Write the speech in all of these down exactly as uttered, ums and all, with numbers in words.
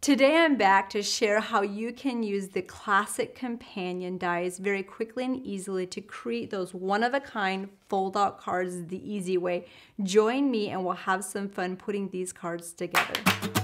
Today I'm back to share how you can use the classic companion dies very quickly and easily to create those one-of-a-kind fold-out cards the easy way. Join me and we'll have some fun putting these cards together.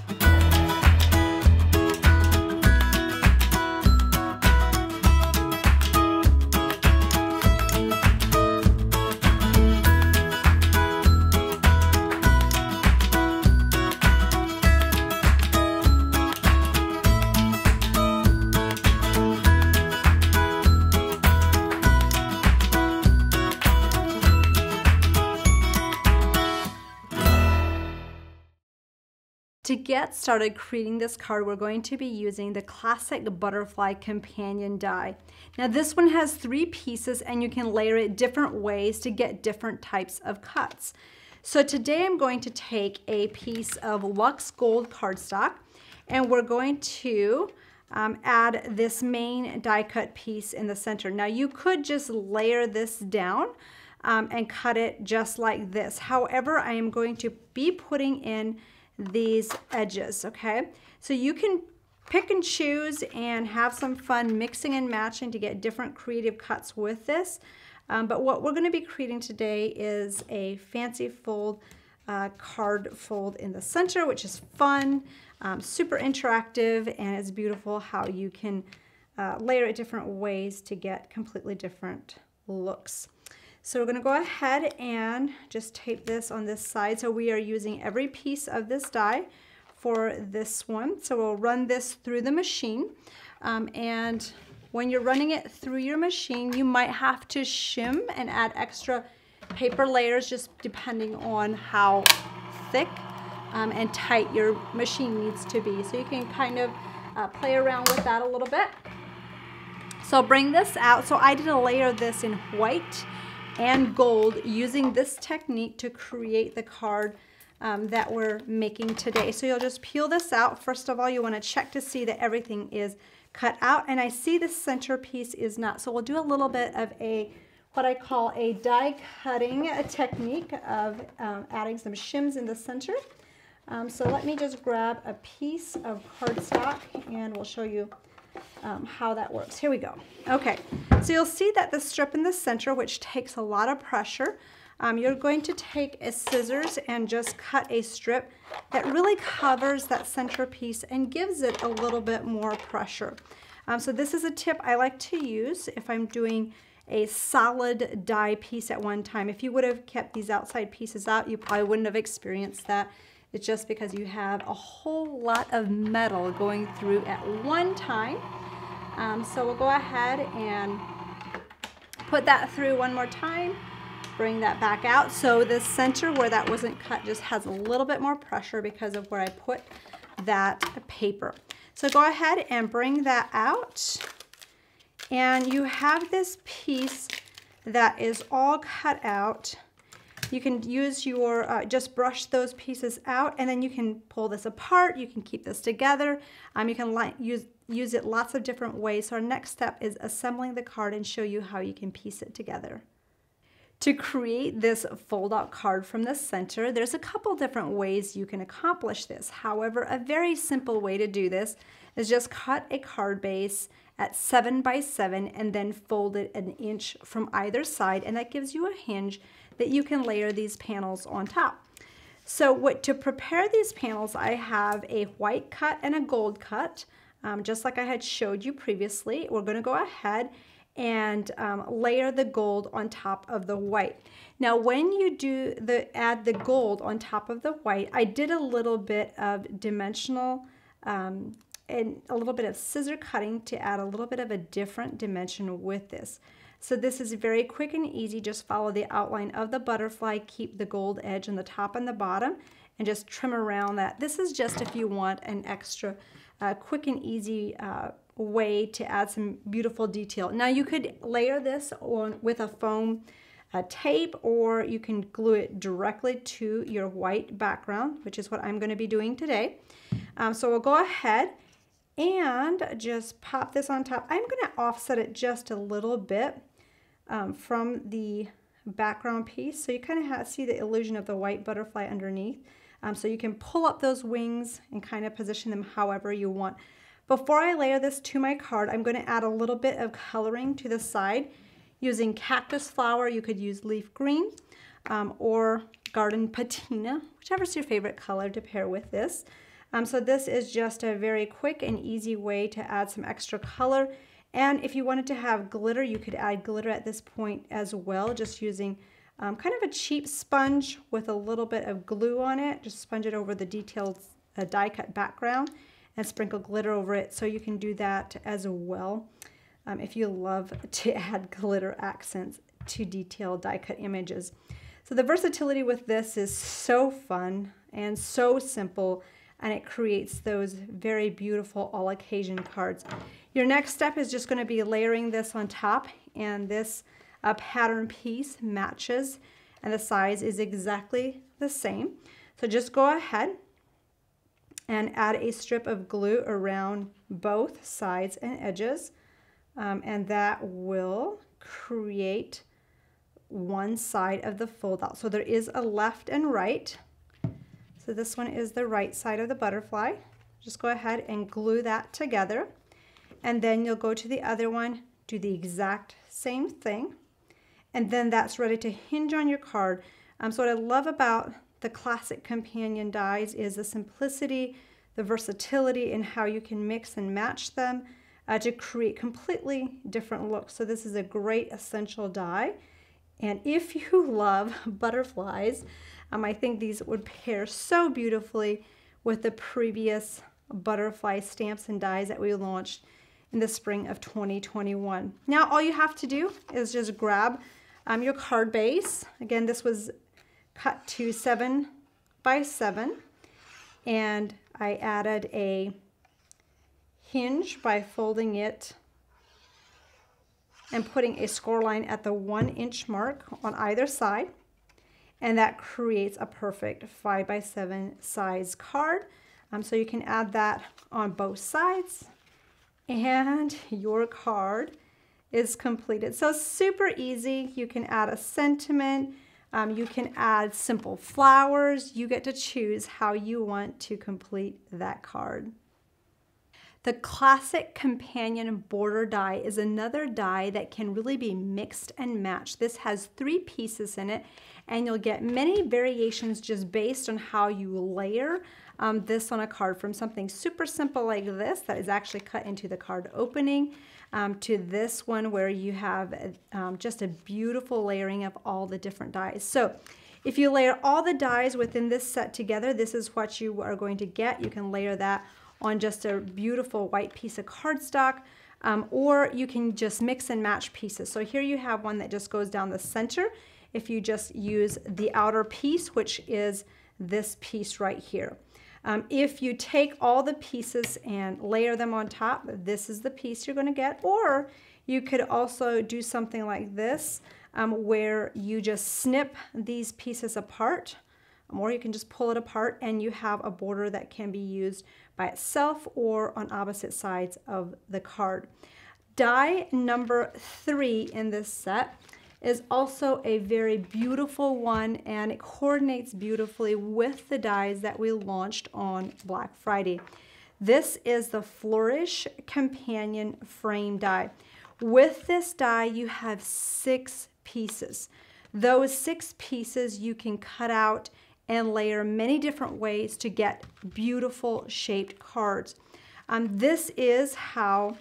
To get started creating this card, we're going to be using the classic butterfly companion die. Now this one has three pieces and you can layer it different ways to get different types of cuts. So today I'm going to take a piece of Luxe Gold cardstock and we're going to um, add this main die cut piece in the center. Now you could just layer this down um, and cut it just like this. However, I am going to be putting in these edges, okay? So you can pick and choose and have some fun mixing and matching to get different creative cuts with this. Um, but what we're gonna be creating today is a fancy fold uh, card fold in the center, which is fun, um, super interactive, and it's beautiful how you can uh, layer it different ways to get completely different looks. So we're going to go ahead and just tape this on this side. So we are using every piece of this die for this one. So we'll run this through the machine. Um, and when you're running it through your machine, you might have to shim and add extra paper layers just depending on how thick um, and tight your machine needs to be. So you can kind of uh, play around with that a little bit. So I'll bring this out. So I did a layer of this in white and gold using this technique to create the card um, that we're making today. So you'll just peel this out. First of all, you want to check to see that everything is cut out, and I see the center piece is not. So we'll do a little bit of a what I call a die cutting a technique of um, adding some shims in the center. Um, so let me just grab a piece of cardstock and we'll show you Um, how that works. Here we go. Okay, so you'll see that the strip in the center, which takes a lot of pressure, um, you're going to take a scissors and just cut a strip that really covers that center piece and gives it a little bit more pressure. Um, so this is a tip I like to use if I'm doing a solid die piece at one time. If you would have kept these outside pieces out, you probably wouldn't have experienced that. It's just because you have a whole lot of metal going through at one time. Um, so we'll go ahead and put that through one more time, bring that back out. So the center where that wasn't cut just has a little bit more pressure because of where I put that paper. So go ahead and bring that out. And you have this piece that is all cut out. You can use your, uh, just brush those pieces out and then you can pull this apart, you can keep this together, um, you can use, use it lots of different ways. So our next step is assembling the card and show you how you can piece it together. To create this fold-out card from the center, there's a couple different ways you can accomplish this. However, a very simple way to do this is just cut a card base at seven by seven and then fold it an inch from either side, and that gives you a hinge that you can layer these panels on top. So what to prepare these panels, I have a white cut and a gold cut, um, just like I had showed you previously. We're going to go ahead and um, layer the gold on top of the white. Now when you do the add the gold on top of the white, I did a little bit of dimensional um, and a little bit of scissor cutting to add a little bit of a different dimension with this. So this is very quick and easy. Just follow the outline of the butterfly, keep the gold edge on the top and the bottom, and just trim around that. This is just if you want an extra uh, quick and easy uh, way to add some beautiful detail. Now you could layer this on with a foam uh, tape, or you can glue it directly to your white background, which is what I'm going to be doing today. Um, so we'll go ahead and just pop this on top. I'm going to offset it just a little bit Um, from the background piece, so you kind of have, see the illusion of the white butterfly underneath. Um, so you can pull up those wings and kind of position them however you want. Before I layer this to my card, I'm going to add a little bit of coloring to the side using cactus flower. You could use leaf green um, or garden patina, whichever's your favorite color to pair with this. Um, so this is just a very quick and easy way to add some extra color. And if you wanted to have glitter, you could add glitter at this point as well, just using um, kind of a cheap sponge with a little bit of glue on it. Just sponge it over the detailed uh, die cut background and sprinkle glitter over it. So you can do that as well um, if you love to add glitter accents to detailed die cut images. So the versatility with this is so fun and so simple, and it creates those very beautiful all occasion cards. Your next step is just going to be layering this on top, and this uh, pattern piece matches and the size is exactly the same. So just go ahead and add a strip of glue around both sides and edges, um, and that will create one side of the fold out. So there is a left and right. So this one is the right side of the butterfly. Just go ahead and glue that together. And then you'll go to the other one, do the exact same thing. And then that's ready to hinge on your card. Um, so what I love about the classic companion dies is the simplicity, the versatility, and how you can mix and match them uh, to create completely different looks. So this is a great essential die. And if you love butterflies, um, I think these would pair so beautifully with the previous butterfly stamps and dies that we launched in the spring of twenty twenty-one. Now all you have to do is just grab um, your card base. Again, this was cut to seven by seven, and I added a hinge by folding it and putting a score line at the one inch mark on either side, and that creates a perfect five by seven size card. Um, so you can add that on both sides, and your card is completed. So super easy. You can add a sentiment, um, you can add simple flowers. You get to choose how you want to complete that card. The classic companion border die is another die that can really be mixed and matched. This has three pieces in it, and you'll get many variations just based on how you layer um, this on a card, from something super simple like this that is actually cut into the card opening um, to this one where you have um, just a beautiful layering of all the different dies. So if you layer all the dies within this set together, this is what you are going to get. You can layer that on just a beautiful white piece of cardstock, um, or you can just mix and match pieces. So here you have one that just goes down the center. If you just use the outer piece, which is this piece right here. Um, if you take all the pieces and layer them on top, this is the piece you're going to get. Or you could also do something like this, um, where you just snip these pieces apart, or you can just pull it apart and you have a border that can be used by itself or on opposite sides of the card. Die number three in this set is also a very beautiful one, and it coordinates beautifully with the dies that we launched on Black Friday. This is the Flourish Companion Frame die. With this die, you have six pieces. Those six pieces you can cut out and layer many different ways to get beautiful shaped cards. Um, this is how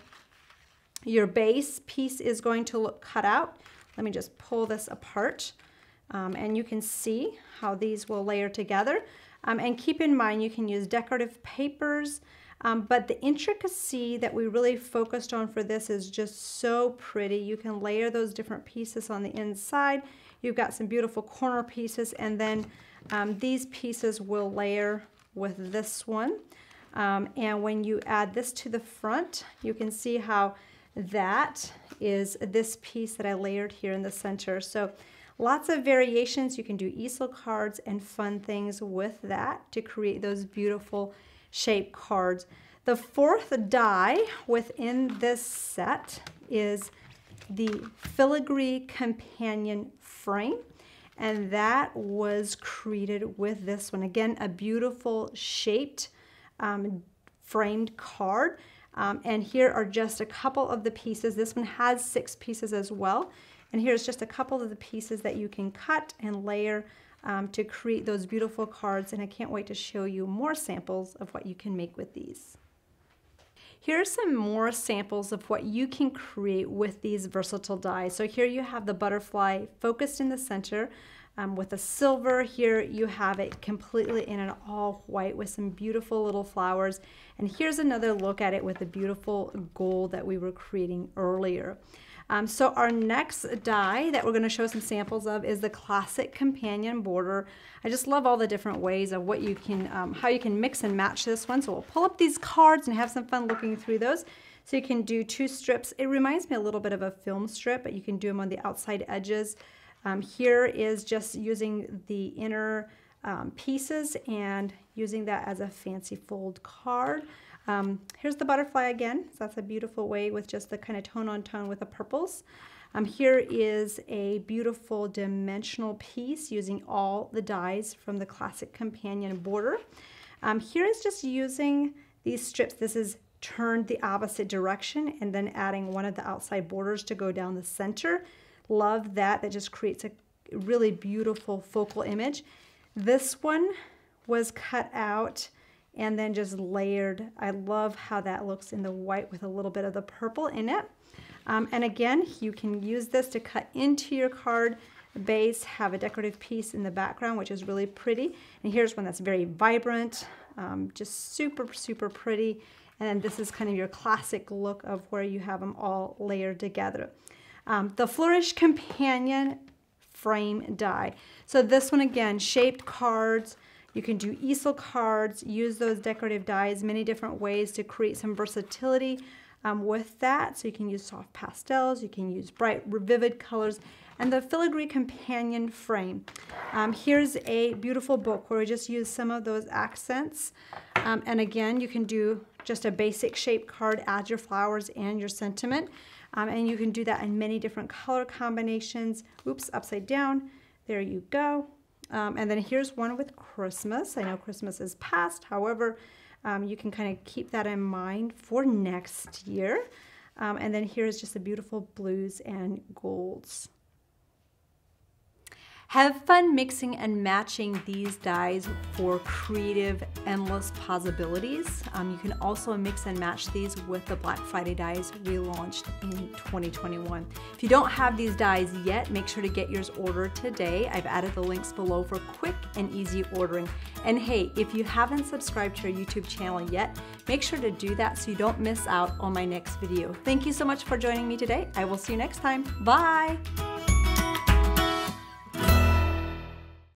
your base piece is going to look cut out. Let me just pull this apart, um, and you can see how these will layer together. Um, and keep in mind, you can use decorative papers, um, but the intricacy that we really focused on for this is just so pretty. You can layer those different pieces on the inside. You've got some beautiful corner pieces, and then um, these pieces will layer with this one. Um, and when you add this to the front, you can see how that is this piece that I layered here in the center. So lots of variations. You can do easel cards and fun things with that to create those beautiful shaped cards. The fourth die within this set is the Filigree Companion Frame. and that was created with this one. Again, a beautiful shaped um, framed card. Um, and here are just a couple of the pieces. This one has six pieces as well. And here's just a couple of the pieces that you can cut and layer um, to create those beautiful cards. And I can't wait to show you more samples of what you can make with these. Here are some more samples of what you can create with these versatile dies. So here you have the butterfly focused in the center um, with a silver. Here you have it completely in an all white with some beautiful little flowers. And here's another look at it with the beautiful gold that we were creating earlier. Um, so our next die that we're going to show some samples of is the classic companion border. I just love all the different ways of what you can, um, how you can mix and match this one. So we'll pull up these cards and have some fun looking through those. So you can do two strips. It reminds me a little bit of a film strip, but you can do them on the outside edges. Um, here is just using the inner um, pieces and using that as a fancy fold card. Um, here's the butterfly again. So that's a beautiful way with just the kind of tone on tone with the purples. Um, here is a beautiful dimensional piece using all the dies from the classic companion border. Um, here is just using these strips. This is turned the opposite direction and then adding one of the outside borders to go down the center. Love that. That just creates a really beautiful focal image. This one was cut out and then just layered. I love how that looks in the white with a little bit of the purple in it. Um, and again, you can use this to cut into your card base, have a decorative piece in the background, which is really pretty. And here's one that's very vibrant, um, just super, super pretty. And then this is kind of your classic look of where you have them all layered together. Um, the Flourish Companion Frame Die. So this one again, shaped cards. You can do easel cards, use those decorative dies many different ways to create some versatility um, with that. So you can use soft pastels, you can use bright, vivid colors, and the Filigree Companion Frame. Um, here's a beautiful book where we just use some of those accents. Um, and again, you can do just a basic shape card, add your flowers and your sentiment. Um, and you can do that in many different color combinations. Oops, upside down. There you go. Um, and then here's one with Christmas. I know Christmas is past. However, um, you can kind of keep that in mind for next year. Um, and then here's just the beautiful blues and golds. Have fun mixing and matching these dies for creative, endless possibilities. Um, you can also mix and match these with the Black Friday dies we launched in twenty twenty-one. If you don't have these dies yet, make sure to get yours ordered today. I've added the links below for quick and easy ordering. And hey, if you haven't subscribed to our YouTube channel yet, make sure to do that so you don't miss out on my next video. Thank you so much for joining me today. I will see you next time. Bye!